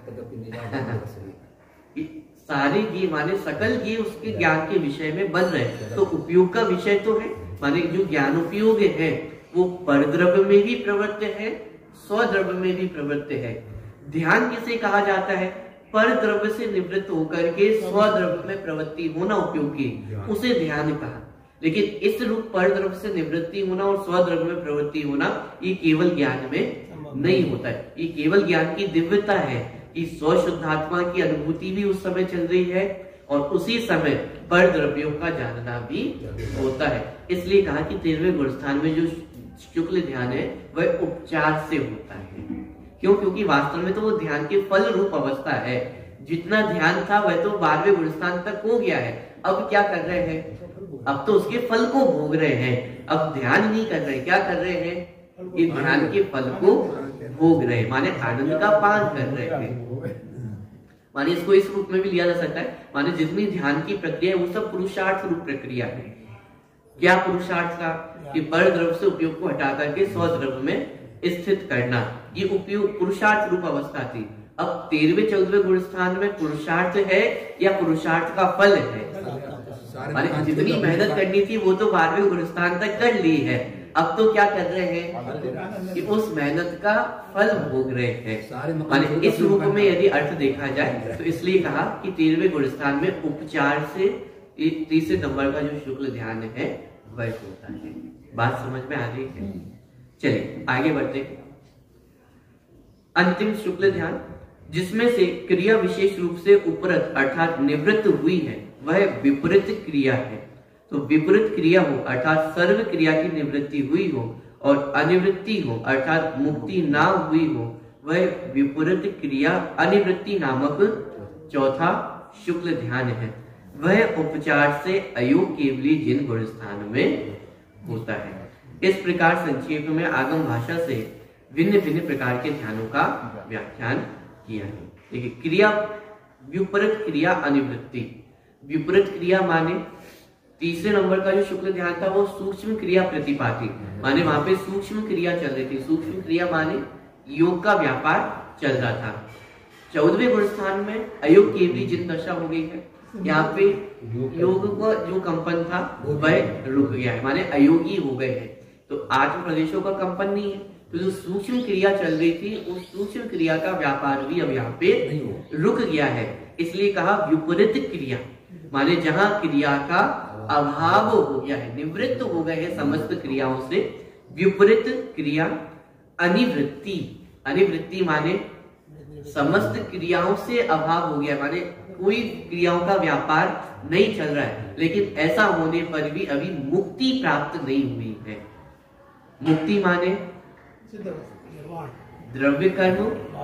सारे जी माने सकल जी उसके ज्ञान के विषय में बन रहे हैं, तो उपयोग का विषय तो है, माने जो ज्ञान उपयोग है वो पर द्रव्य में भी प्रवृत्त है, स्वद्रव्य में भी प्रवृत्त है। ध्यान किसे कहा जाता है, पर द्रव्य से निवृत्त होकर के स्वद्रव्य में प्रवृत्ति होना उपयोग की, उसे ध्यान कहा। लेकिन इस रूप पर द्रव्य से निवृत्ति होना और स्वद्रव्य में प्रवृत्ति होना ये केवल ज्ञान में नहीं होता है। ये केवल ज्ञान की दिव्यता है कि स्वशुद्धात्मा की अनुभूति भी उस समय चल रही है और उसी समय पर द्रव्यों का जानना भी होता है। इसलिए कहा कि तेरहवें गुण स्थान में जो शुक्ल ध्यान है वह उपचार से होता है। क्यों? क्योंकि वास्तव में तो वो ध्यान के फल रूप अवस्था है। जितना ध्यान था वह तो बारहवें गुण स्थान तक हो गया है। अब क्या कर रहे हैं, अब तो उसके फल को भोग रहे हैं। अब ध्यान नहीं कर रहे, क्या कर रहे हैं, ये ध्यान के फल को भोग रहे हैं, माने आनंद का पान कर रहे हैं। माने इसको इस रूप में भी लिया जा सकता है, माने जितनी ध्यान की प्रक्रिया है वो सब पुरुषार्थ रूप प्रक्रिया है। क्या पुरुषार्थ का कि पर द्रव्य से उपयोग को हटा करके स्वद्रव्य में स्थित करना, ये उपयोग पुरुषार्थ रूप अवस्था थी। अब तेरहवें चौदहवें गुण स्थान में पुरुषार्थ है या पुरुषार्थ का फल है, माने जितनी मेहनत करनी थी वो तो बारहवें गुण स्थान तक कर ली है। अब तो क्या कर रहे हैं कि उस मेहनत का फल भोग रहे हैं। माने इस रूप में यदि अर्थ देखा जाए तो इसलिए कहा कि तेरहवें गुण स्थान में उपचार से तीसरे नंबर का जो शुक्ल ध्यान है वह होता है। बात समझ में आ रही है? चलिए आगे बढ़ते हैं। अंतिम शुक्ल ध्यान जिसमें से क्रिया विशेष रूप से उपरत अर्थात निवृत्त हुई है वह विपरीत क्रिया है। तो विपरीत क्रिया हो अर्थात सर्व क्रिया की निवृत्ति हुई हो और अनिवृत्ति हो अर्थात मुक्ति ना हुई हो वह विपरीत क्रिया अनिवृत्ति नामक चौथा शुक्ल ध्यान है। वह उपचार से अयोग केवली जिन गुण स्थान में होता है। इस प्रकार संक्षेप में आगम भाषा से भिन्न भिन्न प्रकार के ध्यानों का व्याख्यान किया है। देखिए, क्रिया विपरीत क्रिया अनिवृत्ति। विपरीत क्रिया माने तीसरे नंबर का जो शुक्ल ध्यान था वो सूक्ष्म क्रिया प्रतिपाती, माने वहां पे सूक्ष्म क्रिया चल रही थी। सूक्ष्म क्रिया माने योग का व्यापार चल रहा था। चौदहवें गुण स्थान में अयोग केवली जिन दशा हो गई है, यहाँ पे योग का जो कंपन था वह रुक गया है, माने अयोगी हो गए हैं। तो आठ प्रदेशों का कंपन नहीं है, तो जो सूक्ष्म क्रिया चल रही थी उस सूक्ष्म क्रिया का व्यापार भी अब यहाँ पे रुक गया है। इसलिए कहा विपरीत क्रिया, माने जहां क्रिया का अभाव हो गया है, निवृत्त हो गए हैं समस्त क्रियाओं से। विपरीत क्रिया अनिवृत्ति। अनिवृत्ति माने समस्त क्रियाओं से अभाव हो गया, माने कोई क्रियाओं का व्यापार नहीं चल रहा है, लेकिन ऐसा होने पर भी अभी मुक्ति प्राप्त नहीं हुई है। मुक्ति माने द्रव्य कर्म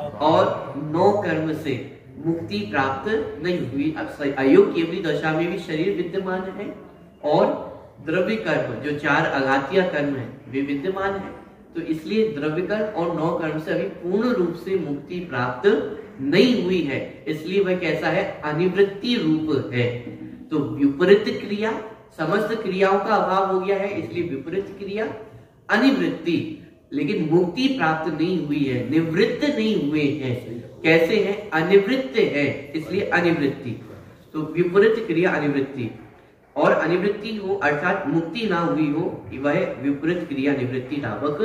और नौ कर्म से मुक्ति प्राप्त नहीं हुई। अब अयोग केवली दशा में भी शरीर विद्यमान है और द्रव्य कर्म जो चार अघातीय कर्म है वे विद्यमान है, तो इसलिए द्रव्य कर्म और नौ कर्म से अभी पूर्ण रूप से मुक्ति प्राप्त नहीं हुई है। इसलिए वह कैसा है, अनिवृत्ति रूप है। तो विपरीत क्रिया, समस्त क्रियाओं का अभाव हो गया है, इसलिए विपरीत क्रिया अनिवृत्ति, लेकिन मुक्ति प्राप्त नहीं हुई है, निवृत्त नहीं हुए हैं। कैसे है, अनिवृत्त है, इसलिए अनिवृत्ति। तो विपरीत क्रिया अनिवृत्ति, और अनिवृत्ति हो अर्थात मुक्ति ना हुई हो, वह विपरीत क्रिया निवृत्ति नामक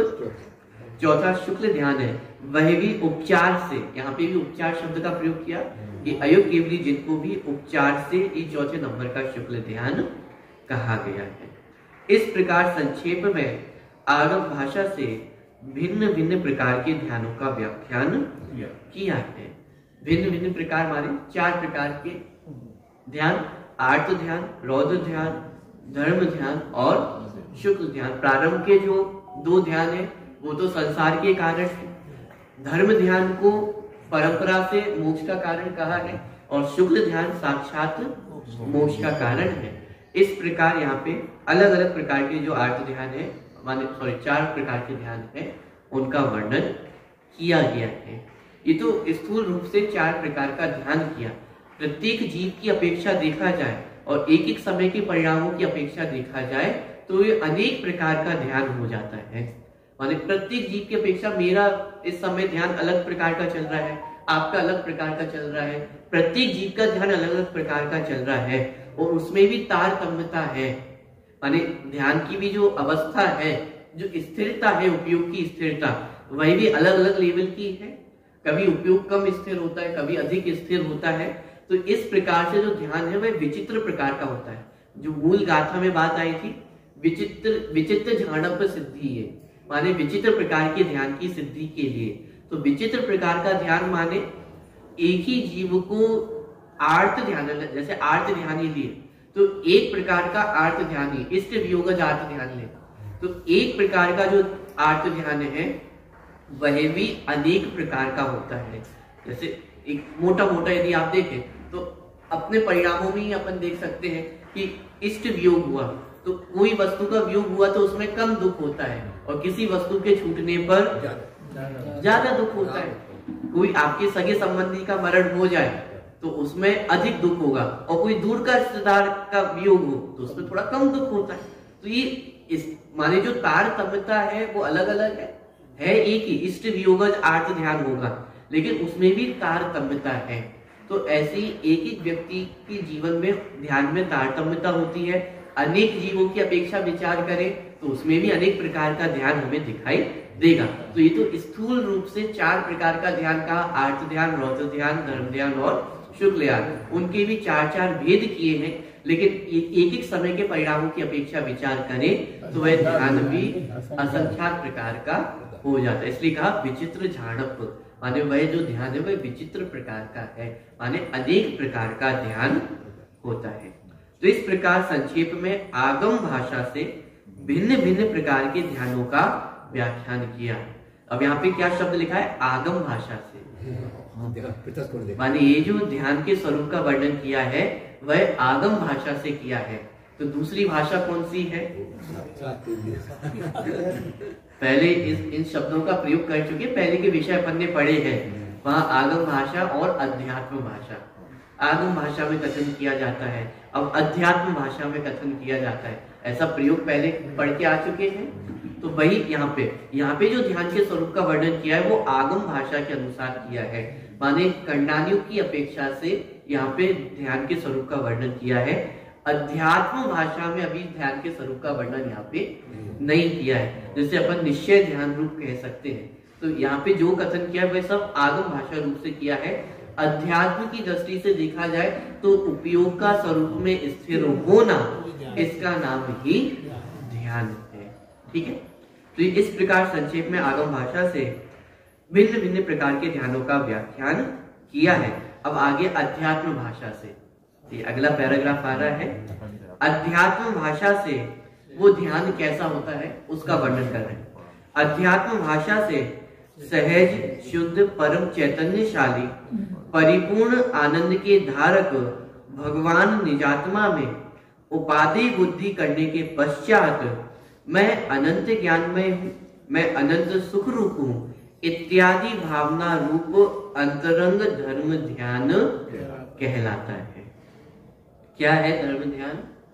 चौथा शुक्ल ध्यान है। वह भी उपचार से, यहाँ पे भी उपचार शब्द का प्रयोग किया कि अयोग केवली जिनको भी उपचार से इस चौथे नंबर का शुक्ल ध्यान कहा गया है। इस प्रकार संक्षेप में आगम भाषा से भिन्न भिन्न प्रकार के ध्यानों का व्याख्यान किया है। भिन्न भिन्न प्रकार माने चार प्रकार के ध्यान, आर्त ध्यान, रौद्र ध्यान, धर्म ध्यान और शुक्ल ध्यान। प्रारंभ के जो दो ध्यान है वो तो संसार के कारण है। धर्म ध्यान को परंपरा से मोक्ष का कारण कहा है और शुक्ल ध्यान साक्षात मोक्ष का कारण है। इस प्रकार यहाँ पे अलग अलग प्रकार के जो आर्त ध्यान है, माने सॉरी चार प्रकार के ध्यान है, उनका वर्णन किया गया है। ये तो स्थूल रूप से चार प्रकार का ध्यान किया। प्रत्येक जीव की अपेक्षा देखा जाए और एक एक समय के परिणामों की अपेक्षा देखा जाए तो ये अनेक प्रकार का ध्यान हो जाता है। माने प्रत्येक जीव की अपेक्षा मेरा इस समय ध्यान अलग प्रकार का चल रहा है, आपका अलग प्रकार का चल रहा है, प्रत्येक जीव का ध्यान अलग अलग प्रकार का चल रहा है और उसमें भी तारतम्यता है। माने ध्यान की भी जो अवस्था है, जो स्थिरता है, उपयोग की स्थिरता, वही भी अलग अलग लेवल की है। कभी उपयोग कम स्थिर होता है, कभी अधिक स्थिर होता है। तो इस प्रकार से जो ध्यान है वह विचित्र प्रकार का होता है। जो मूल गाथा में बात आई थी, विचित्र विचित्र झाड़प सिद्धि है, माने विचित्र प्रकार के ध्यान की सिद्धि के लिए। तो विचित्र प्रकार का ध्यान माने एक ही जीव को आर्त ध्यान, जैसे आर्त ध्यान ही लिए तो एक प्रकार का आर्त ध्यान ही, इष्ट वियोगज आर्त ध्यान ले तो एक प्रकार का जो आर्त ध्यान है वह भी अनेक प्रकार का होता है। जैसे एक मोटा मोटा यदि आप देखें तो अपने परिणामों में ही अपन देख सकते हैं कि इष्ट वियोग हुआ तो कोई वस्तु का वियोग हुआ तो उसमें कम दुख होता है और किसी वस्तु के छूटने पर ज्यादा दुख होता है। कोई आपके सगे संबंधी का मरण हो जाए तो उसमें अधिक दुख होगा और कोई दूर का रिश्तेदार का वियोग हो तो उसमें थोड़ा कम दुख होता है। तो ये इस माने जो तारतम्यता है वो अलग अलग है, है एक ही इष्ट वियोगज आर्त ध्यान होगा, लेकिन उसमें भी तारतम्यता है। तो ऐसी एक एक व्यक्ति के जीवन में ध्यान में तारतम्यता होती है। अनेक जीवों की अपेक्षा विचार करें तो उसमें भी अनेक प्रकार का ध्यान हमें दिखाई देगा। तो ये तो स्थूल रूप से चार प्रकार का ध्यान का, आर्त ध्यान, रौद्र ध्यान, धर्म ध्यान और शुक्ल ध्यान, उनके भी चार चार भेद किए हैं। लेकिन एक एक समय के परिणामों की अपेक्षा विचार करें तो वह ध्यान भी असंख्यात प्रकार का हो जाता है। इसलिए कहा विचित्र झाड़प, माने वह जो ध्यान है वह विचित्र प्रकार का है, माने अनेक प्रकार का ध्यान होता है। तो इस प्रकार संक्षेप में आगम भाषा से भिन्न भिन्न प्रकार के ध्यानों का व्याख्यान किया। अब यहाँ पे क्या शब्द लिखा है, आगम भाषा से, माने ये जो ध्यान के स्वरूप का वर्णन किया है वह आगम भाषा से किया है। तो दूसरी भाषा कौन सी है? पहले इस इन शब्दों का प्रयोग कर चुके, पहले के विषय अपन ने पढ़े हैं, वहां आगम भाषा और अध्यात्म भाषा। आगम भाषा में कथन किया जाता है, अब अध्यात्म भाषा में कथन किया जाता है, ऐसा प्रयोग पहले पढ़ के आ चुके हैं। तो वही यहाँ पे यहाँ पे जो ध्यान के स्वरूप का वर्णन किया है वो आगम भाषा के अनुसार किया है, माने कंडानियों की अपेक्षा से यहाँ पे ध्यान के स्वरूप का वर्णन किया है। अध्यात्म भाषा में अभी ध्यान के स्वरूप का वर्णन यहाँ पे नहीं किया है, जैसे अपन निश्चय ध्यान रूप कह सकते हैं। तो यहाँ पे जो कथन किया है वह सब आगम भाषा रूप से किया है। अध्यात्म की दृष्टि से देखा जाए तो उपयोग का स्वरूप में स्थिर होना, इसका नाम ही ध्यान है। ठीक है, तो इस प्रकार संक्षेप में आगम भाषा से भिन्न भिन्न प्रकार के ध्यानों का व्याख्यान किया है। अब आगे अध्यात्म भाषा से, ये अगला पैराग्राफ आ रहा है। अध्यात्म भाषा से वो ध्यान कैसा होता है उसका वर्णन कर रहे हैं। अध्यात्म भाषा से सहज शुद्ध परम चैतन्यशाली परिपूर्ण आनंद के धारक भगवान निजात्मा में उपाधि बुद्धि करने के पश्चात मैं अनंत ज्ञानमय हूँ, मैं अनंत सुख रूप हूँ इत्यादि भावना रूप अंतरंग धर्म ध्यान कहलाता है। क्या है धर्म ध्यान?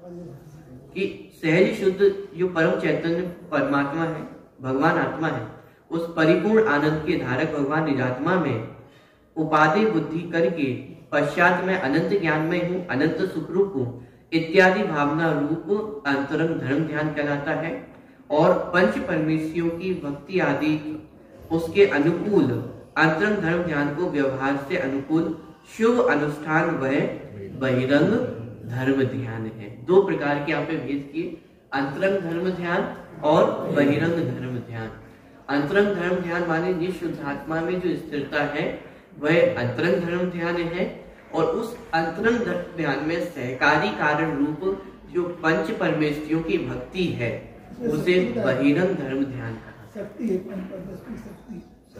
कि सहज शुद्ध जो परम चैतन्य परमात्मा है, भगवान आत्मा है, उस परिपूर्ण आनंद के धारक भगवान निजात्मा में उपाधि बुद्धि करके पश्चात मैं अनंत ज्ञान में हूँ, अनंत सुखरूप हूँ इत्यादि भावना रूप अंतरंग धर्म ध्यान कहलाता है। और पंच परमेश्वरियों की भक्ति आदि उसके अनुकूल अंतरंग धर्म ध्यान को व्यवहार से अनुकूल शुभ अनुष्ठान वह बहिरंग धर्म ध्यान है। दो प्रकार के यहाँ पे भेद किए, अंतरंग धर्म ध्यान और बहिरंग धर्म ध्यान। अंतरंग धर्म ध्यान माने जिस शुद्धात्मा में जो स्थिरता है वह अंतरंग धर्म ध्यान है, और उस अंतरंग धर्म ध्यान में सहकारी कारण रूप जो पंच परमेश्वरियों की भक्ति है उसे बहिरंग धर्म ध्यान कहा। शक्ति है, शक्ति शक्ति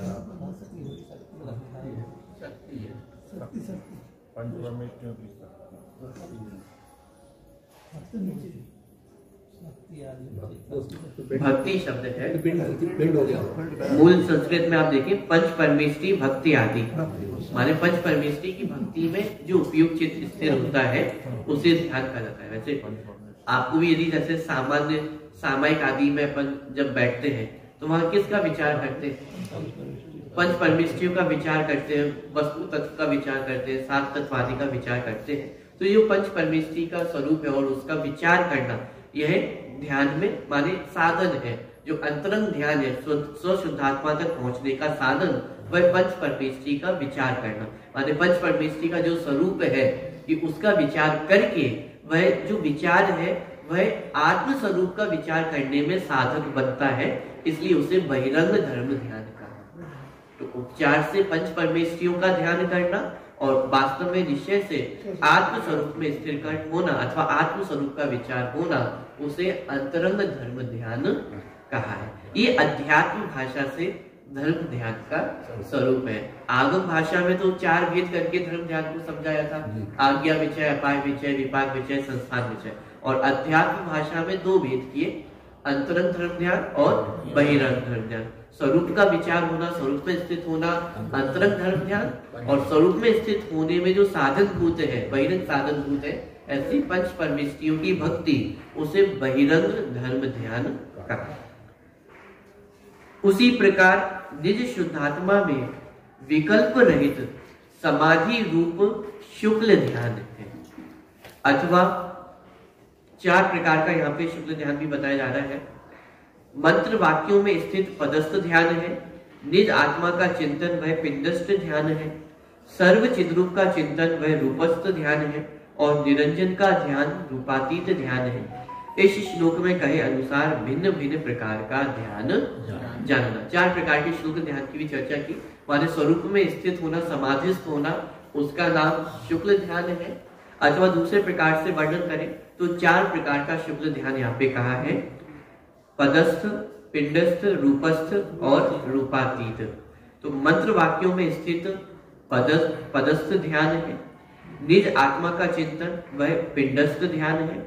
शक्ति भक्ति शब्द है, पिंड हो गया। मूल संस्कृत में आप देखिए पंच परमेष्टि भक्ति आदि, माने पंच परमेष्टि की भक्ति में जो उपयुक्त चित्त स्थिर होता है उसे ध्यान कहा जाता है। वैसे आपको भी यदि जैसे सामान्य सामायिक आदि में अपन जब बैठते हैं तो वहां किसका विचार करते हैं? पंच परमेष्टियों का विचार करते हैं, वस्तु तत्व का विचार करते हैं, सात तत्व आदि का विचार करते हैं। तो ये पंच परमेष्टि का स्वरूप है और उसका विचार करना यह ध्यान में माने साधन है। जो अंतरंग ध्यान है, स्व शुद्धात्मा तक पहुंचने का साधन, वह पंच परमेष्टि का विचार करना, माने पंच परमेष्टि का जो स्वरूप है कि उसका विचार करके वह जो विचार है वह आत्म स्वरूप का विचार करने में साधक बनता है, इसलिए उसे बहिरंग धर्म ध्यान कहा। तो उपचार से पंच परमेष्टियों का ध्यान करना और वास्तव में निश्चय से आत्म स्वरूप में स्थिर कर होना अथवा आत्म स्वरूप का विचार होना उसे अंतरंग धर्म ध्यान कहा है। ये अध्यात्म भाषा से धर्म ध्यान का स्वरूप है। आगम भाषा में तो चार भेद करके धर्म ध्यान को समझाया था, आज्ञा विचय, अपाय विचय, विपाक विचय, संस्थान विचय। और अध्यात्म भाषा में दो भेद किए, अंतरंग धर्म ध्यान और बहिरंग धर्म ध्यान। स्वरूप का विचार होना, स्वरूप में स्थित होना अंतरंग धर्म ध्यान, और स्वरूप में स्थित होने में जो साधन भूत है, बहिरंग साधन भूत है, ऐसी पंच परमेष्टियों की भक्ति उसे बहिरंग धर्म ध्यान कहा। उसी प्रकार निज शुद्धात्मा में विकल्प रहित समाधि रूप शुक्ल ध्यान है, अथवा चार प्रकार का यहाँ पे शुक्ल ध्यान भी बताया जा रहा है। मंत्र वाक्यों में स्थित पदस्थ ध्यान है, निज आत्मा का चिंतन वह पिंडस्थ ध्यान है, सर्व चिद्रूप का चिंतन वह रूपस्थ ध्यान है, और निरंजन का ध्यान रूपातीत ध्यान है। इस श्लोक में कहे अनुसार भिन्न भिन्न प्रकार का ध्यान जानना। चार प्रकार के शुक्ल ध्यान की भी चर्चा की, माने स्वरूप में स्थित होना, समाधिस्थ होना, उसका नाम शुक्ल ध्यान है। अथवा दूसरे प्रकार से वर्णन करें तो चार प्रकार का शुक्ल ध्यान यहाँ पे कहा है, पदस्थ, पिंडस्थ, रूपस्थ और रूपातीत। तो मंत्र वाक्यों में स्थित पदस्थ पदस्थ ध्यान है, निज आत्मा का चिंतन वह पिंडस्थ ध्यान है,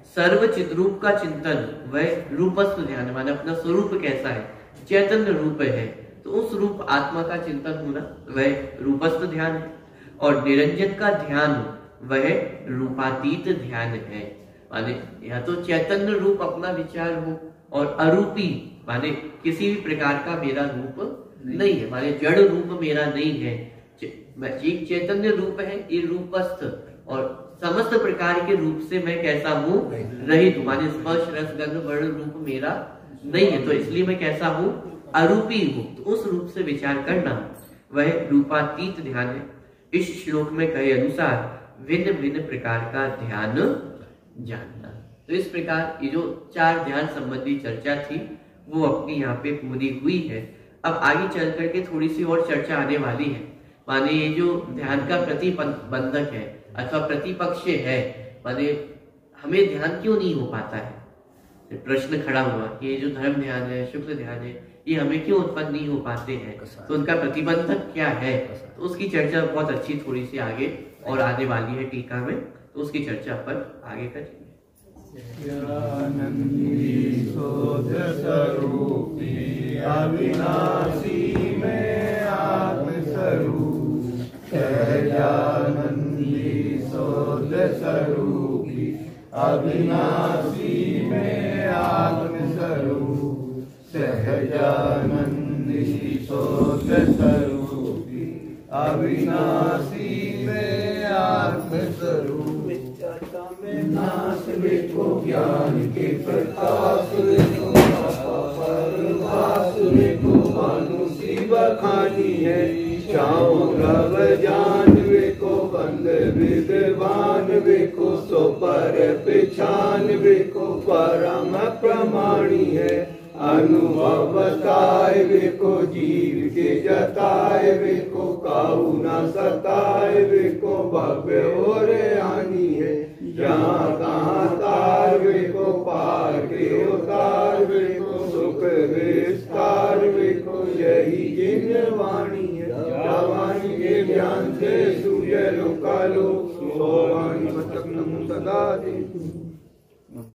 सर्व चिद्रूप का चिंतन वह रूपस्थ ध्यान है, माने अपना स्वरूप कैसा है, चैतन्य रूप है, तो उस रूप आत्मा का चिंतन होना वह रूपस्थ ध्यान है। और निरंजन का ध्यान वह रूपातीत ध्यान है, माने या तो चैतन्य रूप अपना विचार हो और अरूपी माने किसी भी प्रकार का मेरा रूप नहीं, नहीं है, माने जड़ रूप मेरा नहीं है, एक चैतन्य रूप है, ये रूपस्थ और समस्त प्रकार के रूप से मैं कैसा हूँ, रहित हूँ, माने स्पर्श रस गंध वर्ण रूप मेरा नहीं है, तो इसलिए मैं कैसा हूँ, अरूपी हूँ। तो उस रूप से विचार करना वह रूपातीत ध्यान है। इस श्लोक में कहे अनुसार भिन्न भिन्न प्रकार का ध्यान जानना। तो इस प्रकार ये जो चार ध्यान संबंधी चर्चा थी वो अपनी यहाँ पे पूरी हुई है। अब आगे चल करके थोड़ी सी और चर्चा आने वाली है, माने ये जो ध्यान का प्रतिबंधक है अथवा प्रतिपक्ष है, माने हमें ध्यान क्यों नहीं हो पाता है, प्रश्न खड़ा हुआ कि ये जो धर्म ध्यान है, शुक्ल ध्यान है, ये हमें क्यों उत्पन्न नहीं हो पाते हैं, तो उनका प्रतिबंधक क्या है, तो उसकी चर्चा बहुत अच्छी थोड़ी सी आगे और आने वाली है टीका में, तो उसकी चर्चा पर आगे करेंगे। अविनाशी में आत्मस्वरूप सहजानंदी शोध स्वरूपी, अविनाशी में आत्मस्वरूप सहजानंदी शोध स्वरूपी, अविनाशी में आत्मस्वरूप। नाश देखो ज्ञान के प्रकाश देखो, परभास देखो अनुसी बखानी है, चाओ रव जान वेको बंद विद्वान वेको, सो पर पिछान वेको परम प्रमाणी है, अनुभव बताए वेको जीव के जताए वेको, काऊ न सताए वेको भव्य और आनी है, जहाँ तहाँ तार वेको पार के उतार वेको, सुख विस्तार वेको यही जिन वाणी है, वाणी के ज्ञान से सूर्य लोकालोक, सो वाणी मतक नमो सदा दे।